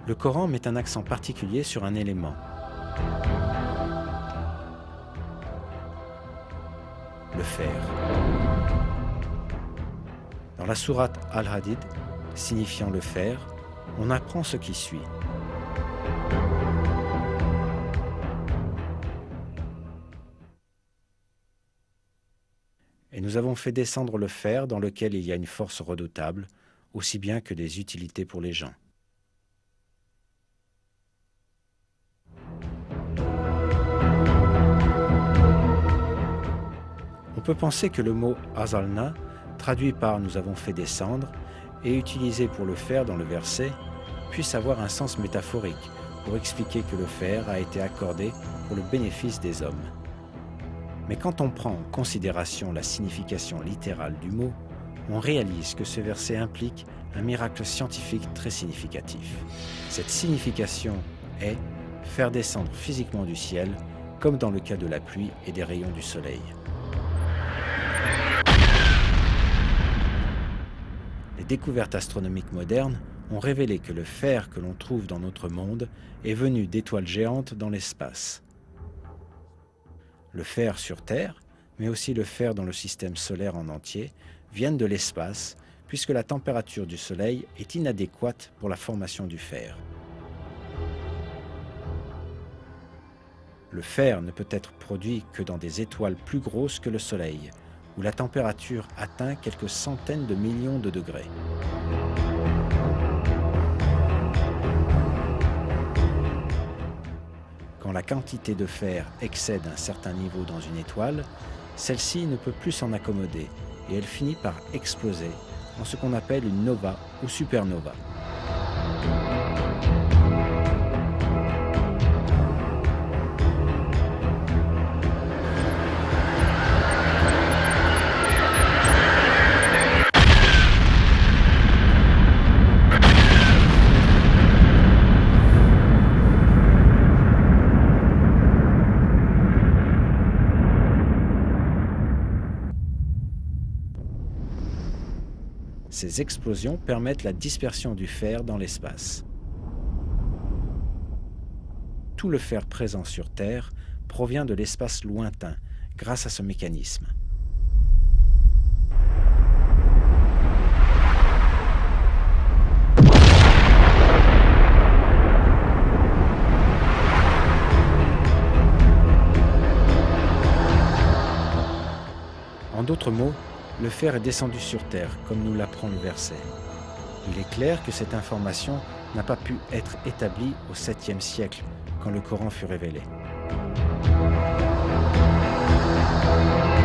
Le Coran met un accent particulier sur un élément. Le fer. Dans la sourate Al-Hadid, signifiant le fer, on apprend ce qui suit. Et nous avons fait descendre le fer dans lequel il y a une force redoutable, aussi bien que des utilités pour les gens. On peut penser que le mot « azalna », traduit par « nous avons fait descendre » et utilisé pour le fer dans le verset, puisse avoir un sens métaphorique pour expliquer que le fer a été accordé pour le bénéfice des hommes. Mais quand on prend en considération la signification littérale du mot, on réalise que ce verset implique un miracle scientifique très significatif. Cette signification est faire descendre physiquement du ciel, comme dans le cas de la pluie et des rayons du soleil. Les découvertes astronomiques modernes ont révélé que le fer que l'on trouve dans notre monde est venu d'étoiles géantes dans l'espace. Le fer sur Terre, mais aussi le fer dans le système solaire en entier, viennent de l'espace, puisque la température du Soleil est inadéquate pour la formation du fer. Le fer ne peut être produit que dans des étoiles plus grosses que le Soleil, où la température atteint quelques centaines de millions de degrés. Quand la quantité de fer excède un certain niveau dans une étoile, celle-ci ne peut plus s'en accommoder et elle finit par exploser en ce qu'on appelle une nova ou supernova. Ces explosions permettent la dispersion du fer dans l'espace. Tout le fer présent sur Terre provient de l'espace lointain grâce à ce mécanisme. En d'autres mots, le fer est descendu sur Terre, comme nous l'apprend le verset. Il est clair que cette information n'a pas pu être établie au 7e siècle, quand le Coran fut révélé.